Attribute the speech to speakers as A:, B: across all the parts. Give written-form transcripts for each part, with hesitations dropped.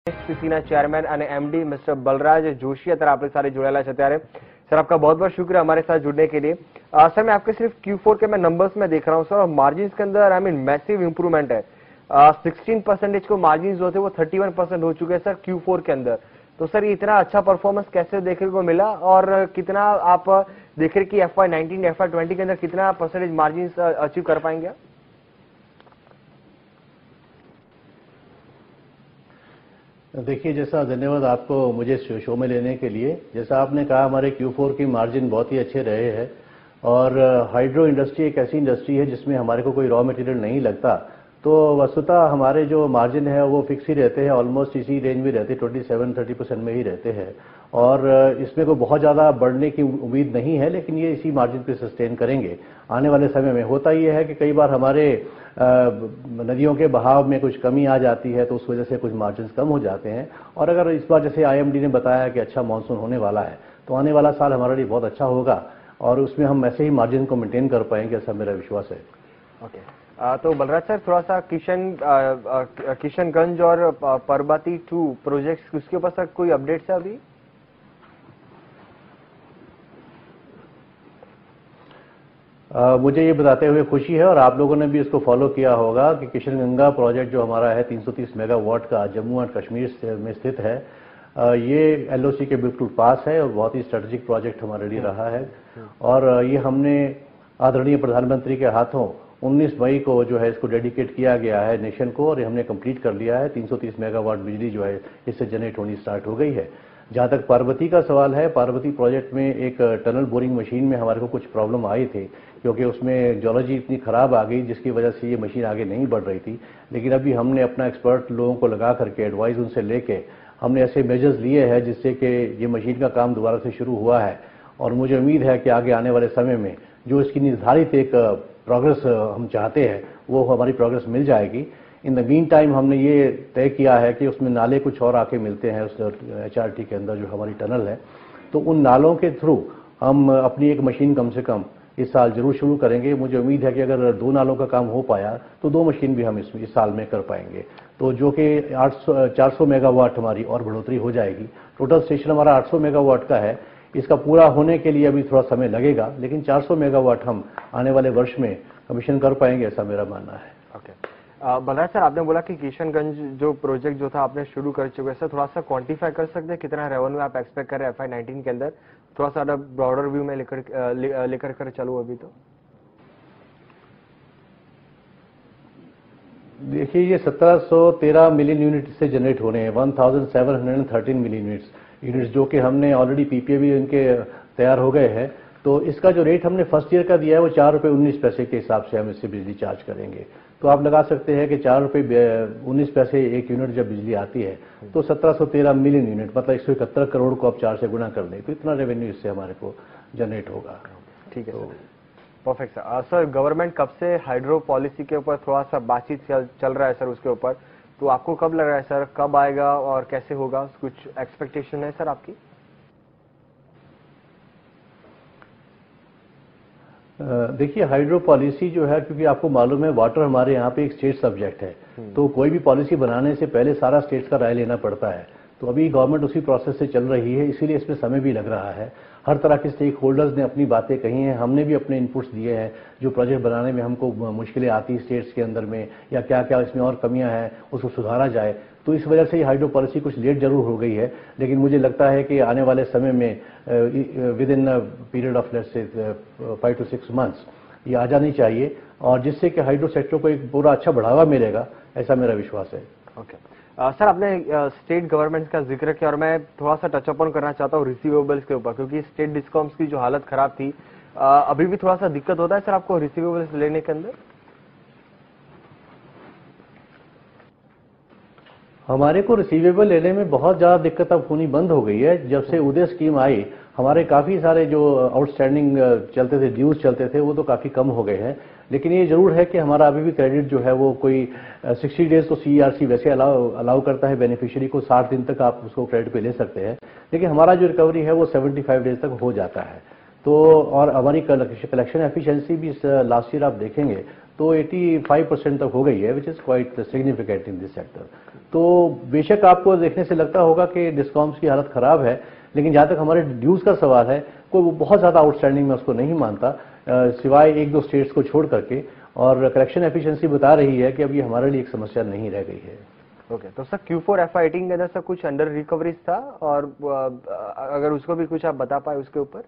A: સીસીના chairman અને MD mister Balraj Joshi અત્યારે આપણે સાથે જોડાયેલા છે। ત્યારે सर आपका बहुत बहुत शुक्रिया हमारे साथ जुड़ने के लिए। सर मैं आपके सिर्फ Q4 के मैं नंबर्स में देख रहा हूँ सर, मार्जिन के अंदर आई मीन मैसिव इंप्रूवमेंट है। 16% को मार्जिन जो थे वो 31% हो चुके हैं सर Q4 के अंदर। तो सर ये इतना अच्छा परफॉर्मेंस कैसे देखने को मिला और कितना आप देख रहे कि FY19 FY20 के अंदर कितना परसेंटेज मार्जिन अचीव कर पाएंगे?
B: देखिए, जैसा धन्यवाद आपको मुझे शो में लेने के लिए। जैसा आपने कहा, हमारे Q4 की मार्जिन बहुत ही अच्छे रहे हैं और हाइड्रो इंडस्ट्री एक ऐसी इंडस्ट्री है जिसमें हमारे को कोई रॉ मटेरियल नहीं लगता, तो वस्तुतः हमारे जो मार्जिन है वो फिक्स ही रहते हैं, ऑलमोस्ट इसी रेंज में रहते हैं, 27-30% में ही रहते हैं और इसमें कोई बहुत ज़्यादा बढ़ने की उम्मीद नहीं है, लेकिन ये इसी मार्जिन पे सस्टेन करेंगे आने वाले समय में। होता ये है कि कई बार हमारे नदियों के बहाव में कुछ कमी आ जाती है तो उस वजह से कुछ मार्जिन कम हो जाते हैं, और अगर इस बार जैसे IMD ने बताया कि अच्छा मानसून होने वाला है तो आने वाला साल हमारे लिए बहुत अच्छा होगा और उसमें हम ऐसे ही मार्जिन को मेंटेन कर पाएंगे, ऐसा मेरा विश्वास है।
A: ओके, तो बलराज सर थोड़ा सा किशनगंज और परबती 2 प्रोजेक्ट्स उसके ऊपर सर कोई अपडेट्स है अभी?
B: मुझे ये बताते हुए खुशी है और आप लोगों ने भी इसको फॉलो किया होगा कि किशनगंगा प्रोजेक्ट जो हमारा है 330 मेगावाट का, जम्मू एंड कश्मीर में स्थित है, ये LOC के बिल्कुल पास है और बहुत ही स्ट्रेटेजिक प्रोजेक्ट हमारे लिए रहा है। और ये हमने आदरणीय प्रधानमंत्री के हाथों 19 मई को जो है इसको डेडिकेट किया गया है नेशन को, और हमने कंप्लीट कर लिया है। 330 मेगावाट बिजली जो है इससे जनरेट होनी स्टार्ट हो गई है। जहाँ तक पार्वती का सवाल है, पार्वती प्रोजेक्ट में एक टनल बोरिंग मशीन में हमारे को कुछ प्रॉब्लम आई थी क्योंकि उसमें जियोलॉजी इतनी खराब आ गई जिसकी वजह से ये मशीन आगे नहीं बढ़ रही थी, लेकिन अभी हमने अपना एक्सपर्ट लोगों को लगा करके एडवाइस उनसे लेके हमने ऐसे मेजर्स लिए हैं जिससे कि ये मशीन का काम दोबारा से शुरू हुआ है। और मुझे उम्मीद है कि आगे आने वाले समय में जो इसकी निर्धारित एक प्रोग्रेस हम चाहते हैं वो हमारी प्रोग्रेस मिल जाएगी। इन द मीन टाइम हमने ये तय किया है कि उसमें नाले कुछ और आके मिलते हैं उस HRT के अंदर जो हमारी टनल है, तो उन नालों के थ्रू हम अपनी एक मशीन कम से कम इस साल जरूर शुरू करेंगे। मुझे उम्मीद है कि अगर 2 नालों का काम हो पाया तो 2 मशीन भी हम इस साल में कर पाएंगे, तो जो कि 400 मेगावाट हमारी और बढ़ोतरी हो जाएगी। टोटल स्टेशन हमारा 800 मेगावाट का है, इसका पूरा होने के लिए अभी थोड़ा समय लगेगा, लेकिन 400 मेगावाट हम आने वाले वर्ष में कमीशन कर पाएंगे, ऐसा मेरा मानना है।
A: ओके, बलराज सर आपने बोला कि किशनगंज जो प्रोजेक्ट जो था आपने शुरू कर चुके हैं सर, थोड़ा सा क्वांटिफाई कर सकते हैं कितना रेवेन्यू आप एक्सपेक्ट कर रहे हैं FY19 के अंदर? थोड़ा सा ब्रॉडर व्यू में लेकर कर चलो अभी। तो
B: देखिए, ये 1713 मिलियन यूनिट से जनरेट होने हैं, 1713 मिलियन यूनिट्स जो कि हमने ऑलरेडी PPA भी इनके तैयार हो गए हैं। तो इसका जो रेट हमने फर्स्ट ईयर का दिया है वो 4 रुपये 19 पैसे के हिसाब से हम इससे बिजली चार्ज करेंगे। तो आप लगा सकते हैं कि 4 रुपये 19 पैसे एक यूनिट जब बिजली आती है तो 1713 मिलियन यूनिट मतलब 171 करोड़ को आप 4 से गुना कर लें तो इतना रेवेन्यू इससे हमारे को जनरेट होगा।
A: ठीक है, तो परफेक्ट सर। सर गवर्नमेंट कब से हाइड्रो पॉलिसी के ऊपर थोड़ा सा बातचीत चल रहा है सर उसके ऊपर, तो आपको कब लग रहा है सर कब आएगा और कैसे होगा, कुछ एक्सपेक्टेशन है सर आपकी?
B: देखिए, हाइड्रो पॉलिसी जो है, क्योंकि आपको मालूम है वाटर हमारे यहाँ पे एक स्टेट सब्जेक्ट है, तो कोई भी पॉलिसी बनाने से पहले सारा स्टेट्स का राय लेना पड़ता है। तो अभी गवर्नमेंट उसी प्रोसेस से चल रही है, इसीलिए इसमें समय भी लग रहा है। हर तरह के स्टेक होल्डर्स ने अपनी बातें कही हैं, हमने भी अपने इनपुट्स दिए हैं, जो प्रोजेक्ट बनाने में हमको मुश्किलें आती हैं स्टेट्स के अंदर में, या क्या क्या इसमें और कमियां हैं उसको सुधारा जाए। तो इस वजह से ये हाइड्रो पॉलिसी कुछ लेट जरूर हो गई है, लेकिन मुझे लगता है कि आने वाले समय में within period of let's say 5 to 6 months ये आ जानी चाहिए, और जिससे कि हाइड्रो सेक्टर को एक पूरा अच्छा बढ़ावा मिलेगा, ऐसा मेरा विश्वास है।
A: ओके, सर आपने स्टेट गवर्नमेंट का जिक्र किया और मैं थोड़ा सा टच अपॉन करना चाहता हूँ रिसीवेबल्स के ऊपर, क्योंकि स्टेट डिस्कॉम्स की जो हालत खराब थी, अभी भी थोड़ा सा दिक्कत होता है सर आपको रिसीवेबल्स लेने के अंदर?
B: हमारे को रिसीवेबल लेने में बहुत ज़्यादा दिक्कत अब होनी बंद हो गई है। जब से उदय स्कीम आई, हमारे काफ़ी सारे जो आउटस्टैंडिंग चलते थे, ड्यूज चलते थे, वो तो काफ़ी कम हो गए हैं। लेकिन ये जरूर है कि हमारा अभी भी क्रेडिट जो है वो कोई 60 डेज तो CERC वैसे अलाउ करता है बेनिफिशियरी को, 60 दिन तक आप उसको क्रेडिट पे ले सकते हैं, लेकिन हमारा जो रिकवरी है वो 75 डेज तक हो जाता है। तो और हमारी कलेक्शन एफिशिएंसी भी लास्ट ईयर आप देखेंगे तो 85% तक हो गई है, which is quite significant in this sector. तो बेशक आपको देखने से लगता होगा कि डिस्कॉम्स की हालत खराब है, लेकिन जहां तक हमारे ड्यूज का सवाल है, कोई बहुत ज्यादा आउटस्टैंडिंग में उसको नहीं मानता, सिवाय एक दो स्टेट्स को छोड़ करके। और कलेक्शन एफिशिएंसी बता रही है कि अब ये हमारे लिए एक समस्या नहीं रह गई है।
A: ओके, तो सर Q4 FY18 के अंदर सर कुछ अंडर रिकवरीज था, और अगर उसको भी कुछ आप बता पाए उसके ऊपर।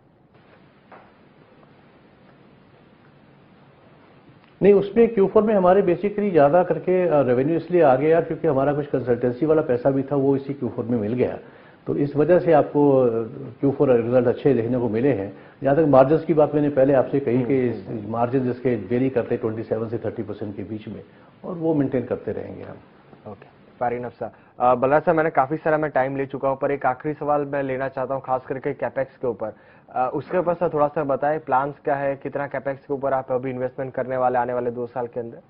B: नहीं, उसमें Q4 में हमारे बेसिकली ज्यादा करके रेवेन्यू इसलिए आ गया क्योंकि हमारा कुछ कंसल्टेंसी वाला पैसा भी था, वो इसी Q4 में मिल गया। तो इस वजह से आपको Q4 रिजल्ट अच्छे देखने को मिले हैं। जहां तक मार्जिन की बात मैंने पहले आपसे कही कि मार्जिन इसके वेरी करते 27 से 30% के बीच में, और वो मेंटेन करते रहेंगे हम।
A: Okay, fair enough sir. Balraj sir, मैंने काफी सारा मैं टाइम ले चुका हूं, पर एक आखिरी सवाल मैं लेना चाहता हूं, खास करके कैपेक्स के ऊपर। उसके ऊपर सर थोड़ा सा बताएं, प्लान्स क्या है, कितना कैपेक्स के ऊपर आप अभी इन्वेस्टमेंट करने वाले आने वाले 2 साल के अंदर।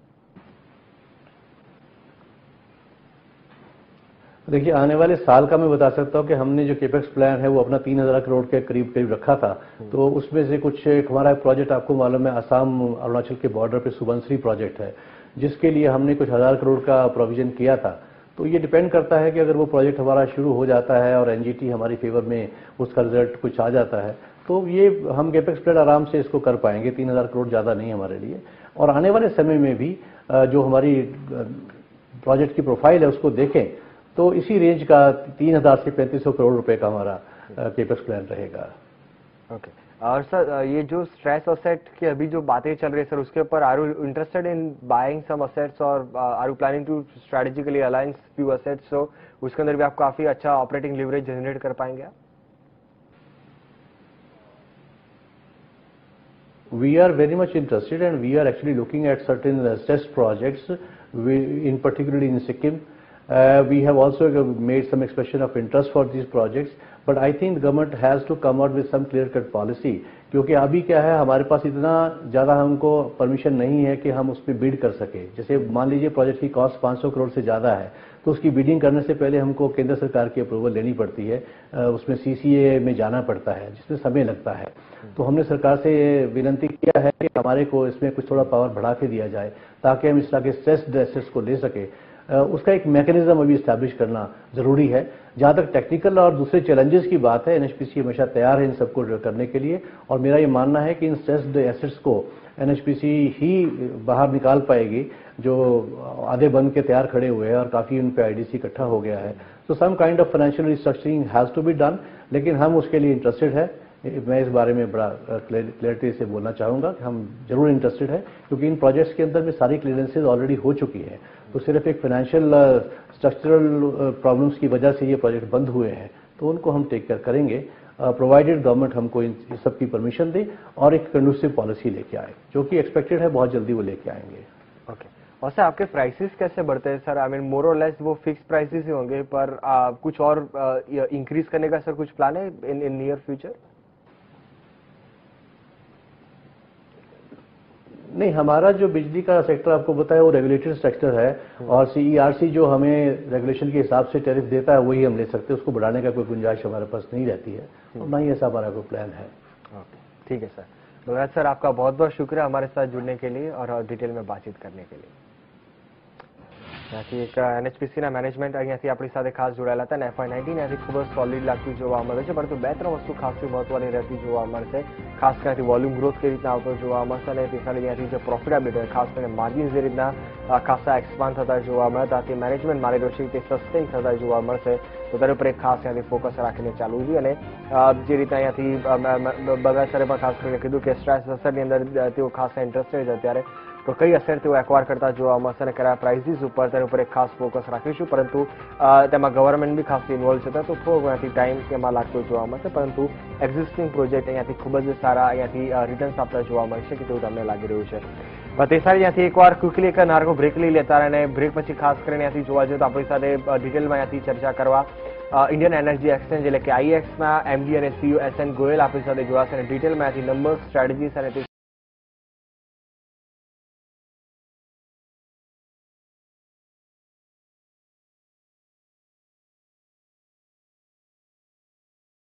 B: देखिए, आने वाले साल का मैं बता सकता हूं कि हमने जो केपेक्स प्लान है वो अपना 3000 करोड़ के करीब करीब रखा था। तो उसमें से कुछ एक हमारा प्रोजेक्ट आपको मालूम है, असम अरुणाचल के बॉर्डर पे सुबनसिरी प्रोजेक्ट है, जिसके लिए हमने कुछ 1000 करोड़ का प्रोविजन किया था। तो ये डिपेंड करता है कि अगर वो प्रोजेक्ट हमारा शुरू हो जाता है और एनजीटी हमारी फेवर में उसका रिजल्ट कुछ आ जाता है, तो ये हम केपेक्स प्लान आराम से इसको कर पाएंगे। 3000 करोड़ ज्यादा नहीं हमारे लिए। और आने वाले समय में भी जो हमारी प्रोजेक्ट की प्रोफाइल है उसको देखें तो इसी रेंज का 3000 से 3500 करोड़ रुपए का हमारा केपेक्स प्लान रहेगा।
A: ओके, और सर ये जो स्ट्रेस असेट की अभी जो बातें चल रही है सर, उसके ऊपर are you interested in buying some assets, और are you planning to strategically align few assets, so उसके अंदर भी आप काफी अच्छा ऑपरेटिंग लिवरेज जनरेट कर पाएंगे आप?
B: We are very much interested and we are actually looking at certain stress projects, in particularly in Sikkim. We have also made some expression of interest for these projects, but I think the government has to come out with some clear-cut policy, क्योंकि अभी क्या है, हमारे पास इतना ज़्यादा हमको permission नहीं है कि हम उस पर बिड कर सके। जैसे मान लीजिए प्रोजेक्ट की कॉस्ट 500 करोड़ से ज़्यादा है, तो उसकी बिडिंग करने से पहले हमको केंद्र सरकार की अप्रूवल लेनी पड़ती है, उसमें CCA में जाना पड़ता है, जिसमें समय लगता है। तो हमने सरकार से विनती किया है कि हमारे को इसमें कुछ थोड़ा पावर बढ़ा के दिया जाए, ताकि हम इस तरह के स्ट्रेस्ड एसेट्स को ले सके। उसका एक मैकेनिज्म अभी इस्टेब्लिश करना जरूरी है। जहां तक टेक्निकल और दूसरे चैलेंजेस की बात है, एनएचपीसी हमेशा तैयार है इन सबको करने के लिए, और मेरा ये मानना है कि इन स्ट्रेस्ड एसेट्स को एनएचपीसी ही बाहर निकाल पाएगी, जो आधे बन के तैयार खड़े हुए हैं और काफी उन पे आईडीसी इकट्ठा हो गया है। तो some kind of financial restructuring has to be done, लेकिन हम उसके लिए इंटरेस्टेड है। मैं इस बारे में बड़ा क्लैरिटी से बोलना चाहूंगा कि हम जरूर इंटरेस्टेड है, क्योंकि इन प्रोजेक्ट्स के अंदर में सारी क्लियरेंसेज ऑलरेडी हो चुकी है। तो सिर्फ एक फाइनेंशियल स्ट्रक्चरल प्रॉब्लम्स की वजह से ये प्रोजेक्ट बंद हुए हैं, तो उनको हम टेक केयर करेंगे, प्रोवाइडेड गवर्नमेंट हमको इन सब की परमिशन दे और एक कंडूसिव पॉलिसी लेके आए, जो कि एक्सपेक्टेड है बहुत जल्दी वो लेके आएंगे।
A: ओके, और सर आपके प्राइसेस कैसे बढ़ते हैं सर? आई मीन मोर और लेस वो फिक्स प्राइसेस ही होंगे, पर कुछ और इंक्रीज करने का सर कुछ प्लान है इन नियर फ्यूचर?
B: नहीं, हमारा जो बिजली का सेक्टर आपको बताया वो रेगुलेटेड सेक्टर है, और CERC जो हमें रेगुलेशन के हिसाब से टैरिफ देता है वही हम ले सकते हैं। उसको बढ़ाने का कोई गुंजाइश हमारे पास नहीं रहती है, और ना ही ऐसा हमारा कोई प्लान है।
A: ठीक है सर। बलराज सर, आपका बहुत बहुत शुक्रिया हमारे साथ जुड़ने के लिए और डिटेल में बातचीत करने के लिए। ત્યાંથી એક એનએચપીસીના મેનેજમેન્ટ અહીંયાથી આપણી સાથે ખાસ જોડાયેલા હતા અને FY19 ત્યાંથી ખૂબ જ સોલિડ લાગતું જોવા મળે છે, પરંતુ 2-3 વસ્તુ ખાસી મહત્વની રહેતી જોવા મળશે। ખાસ કરીને વોલ્યુમ ગ્રોથ કેવી રીતના આવતો જોવા મળશે, અને તે સાથે ત્યાંથી જે પ્રોફિટેબિલિટી ખાસ કરીને માર્જિન્સ જે રીતના ખાસા એક્સપાન્ડ થતા જોવા મળે, ત્યાંથી મેનેજમેન્ટ માની રહ્યો છે તે સસ્ટેન થતા જોવા મળશે। તો તેના ઉપર એક ખાસ ત્યાંથી ફોકસ રાખીને ચાલવું જોઈએ। અને જે રીતના અહીંયાથી બલરાજ સરે પણ ખાસ કરીને કીધું કે સ્ટ્રેસ અસરની અંદર તેઓ ખાસ ઇન્ટરેસ્ટેડ છે, ત્યારે તો કઈ અસર તેઓ એક્વાયર કરતા જોવા મળશે અને કયા પ્રાઇસીસ ઉપર તેના ઉપર એક ખાસ ફોકસ રાખીશું। પરંતુ તેમાં ગવર્મેન્ટ બી ખાસ ઇન્વોલ્વ છે, તો થોડો અહીંયાથી ટાઈમ તેમાં લાગતો જોવા મળશે, પરંતુ એક્ઝિસ્ટિંગ પ્રોજેક્ટ અહીંયાથી ખૂબ જ સારા અહીંયાથી રિટર્ન્સ આપતા જોવા મળશે કે તેવું તમને લાગી રહ્યું છે। તે સારી અહીંયાથી એકવાર ક્વિકલી એક નાનો બ્રેક લઈ લેતા, અને બ્રેક પછી ખાસ કરીને અહીંયાથી જોવા જઈએ તો આપણી સાથે ડિટેલમાં અહીંયાથી ચર્ચા કરવા इंडियन एनर्जी एक्सचेंज એટલે કે IEX ના MD અને CEO SN ગોયલ આપણી સાથે જોડાશે અને ડિટેલમાં અહીંયાથી નંબર્સ, સ્ટ્રેટેજીસ અને તે